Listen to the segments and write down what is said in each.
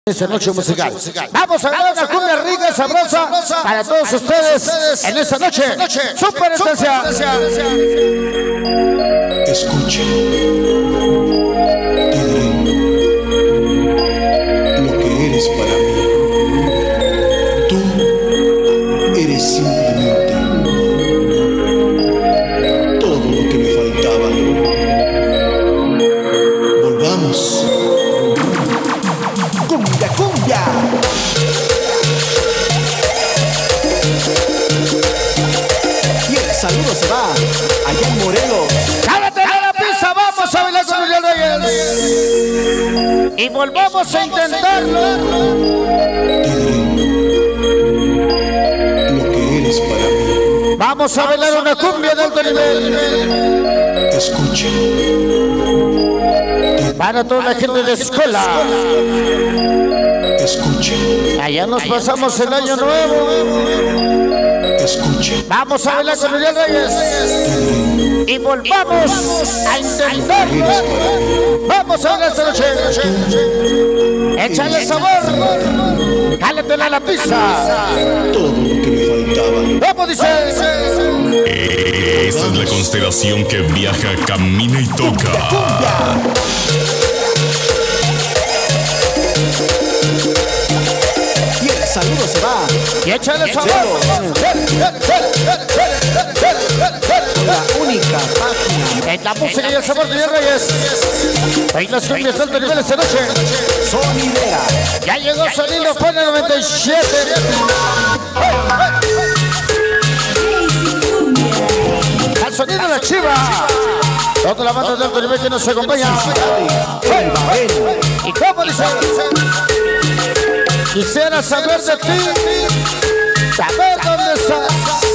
Esa noche musical. Vamos a ver una cumbia rica, sabrosa para todos ustedes en esta noche. Super estancia. Escucha, te diré lo que eres para mí. Tú eres simplemente todo lo que me faltaba. Volvamos. Cumbia, cumbia. Y el saludo se va allá en Morelos. ¡Cállate a la pista! ¡Vamos a bailar con Julián Reyes! Y volvamos a intentarlo. Te diré lo que eres para mí. Vamos a bailar una cumbia de alto nivel. Escucha. Para toda la gente de escuela. Escucha. Allá nos pasamos el año nuevo. Escucha. Vamos a bailar con Julián Reyes. Y volvamos a intentarlo. Vamos a bailar esta noche. Échale sabor. Jálatela a la pista. Todo lo que me faltaba. ¿Cómo dice? Esa es la constelación que viaja, camina y toca. Y el saludo se va Y échale sabor. con la única página. En la música y el sabor de Julián Reyes. En las cumbias de alto nivel esta noche. Sonidera. Ya llegó Sonido Pone 97. Al sonido de la chiva. Toda la banda de alto nivel que nos acompaña. El Bahrein. ¿Y cómo dice? Quisiera saber de ti. Saber dónde estás.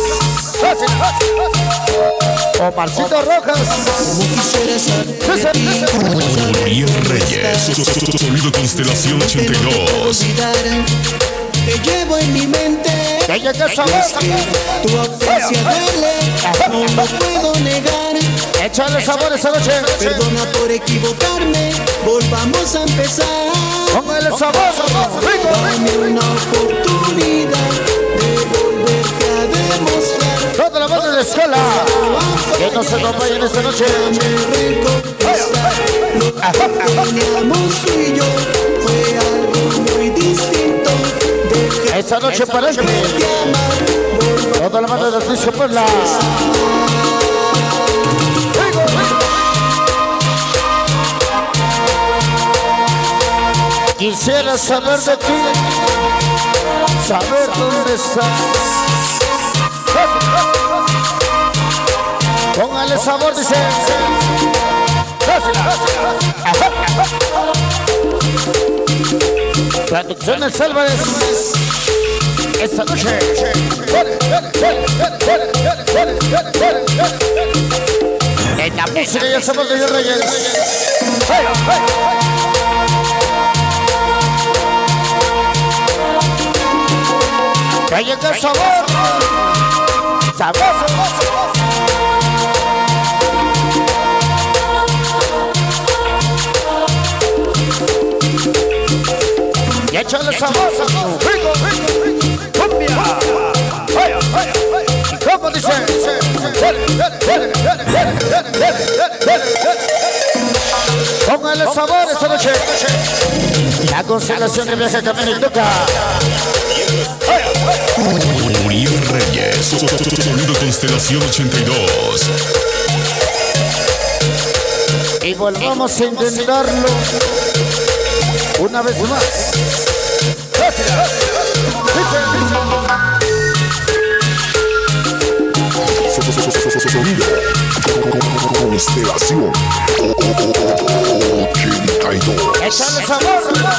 Omarcito Rojas. Como quisiera saber de ti. Julián Reyes, sonido constelación 82. Te llevo en mi mente. Que llega sabor. Tu ausencia duele, no lo puedo negar. Échale sabor esta noche. Perdona por equivocarme, volvamos a empezar. Póngale sabor. Dame una oportunidad de volverte a demostrar. Toda la banda de la escuela que nos acompaña en esta noche. Lo que teníamos tú y yo fue algo muy distinto. Esta noche para él. Toda la banda de Patricio Puebla. Quisiera saber de ti, saber dónde estás. Póngale sabor, dice. Producciones Álvarez. Esta noche. En la música y el sabor de Julián Reyes. Que llega el sabor. Sabor. Y échale sabor. Cumbia. ¿Cómo dice? Póngale sabor esta noche. La constelación que viaja, camina y toca. Julián Reyes, sonido constelación 82. Y volvamos a intentarlo una vez más. Sonido constelación 82. Échale sabor.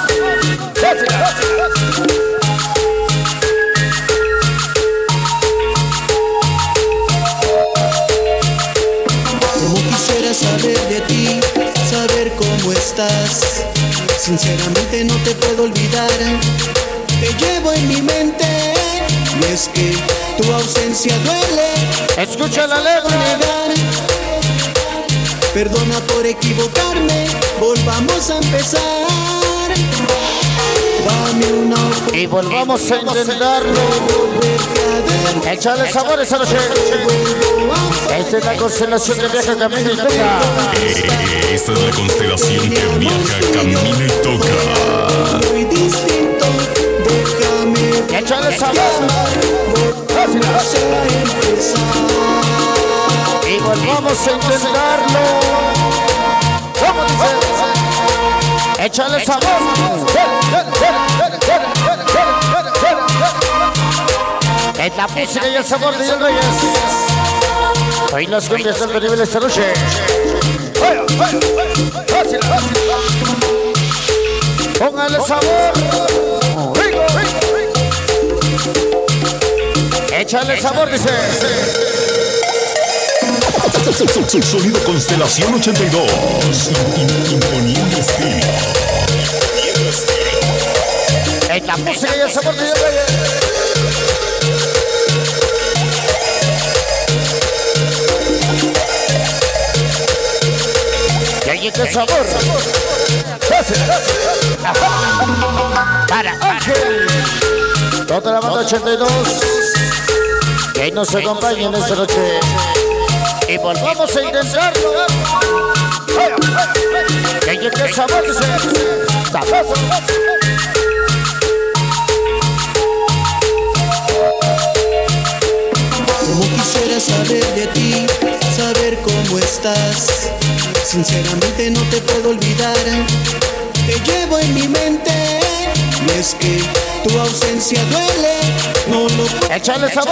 Como quisiera saber de ti, saber cómo estás. Sinceramente no te puedo olvidar. Te llevo en mi mente. Y es que tu ausencia duele. Escucha la letra. Perdona por equivocarme, volvamos a empezar. Dame una y volvamos a intentarlo. Échale sabor esa noche. Esta es la constelación que viaja, camina y toca. Esta es la constelación que viaja, camina y toca. muy distinto. Déjame Échale sabor. vamos a empezar. Y volvamos a intentarlo. ¿Cómo dice? Échale sabor. Es la música y el sabor de Dios Reyes. Hoy las cumbias del nivel esta noche. Póngale sabor. Échale sabor, dice. Sonido Constelación 82. Imponiendo estilo. Es la música y el sabor de Dios Reyes. Y ahí está el sabor. Para Ángel. Toda la banda 82. Que ahí nos acompañen esta noche. Y volvamos a intentarlo. Y ahí está el sabor. Sabor. Como quisiera saber de ti, saber cómo estás. Sinceramente no te puedo olvidar. Te llevo en mi mente. Y es que tu ausencia duele. No lo puedo Échale sabor.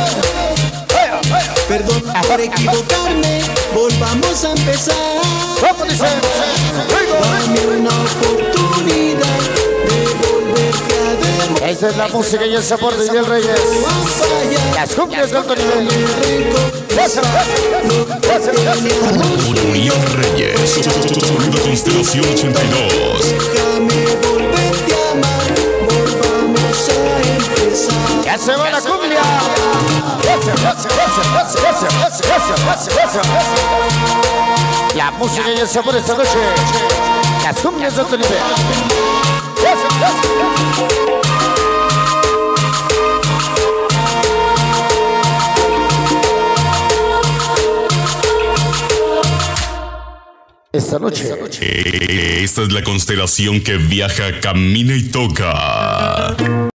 Perdón por equivocarme. Volvamos a empezar. ¿Cómo dice? Dame una oportunidad de volverte a ver. Esa es la música y el sabor de Dios Reyes. Las cumbias de alto nivel. Unión Reyes. Sonido Constelación 82. Déjame volverte a amar. Volvamos a empezar. Ya se va la cumbia. La música y el sabor esta noche. Las cumbias de alto nivel. Esta noche. Esta es la constelación que viaja, camina y toca.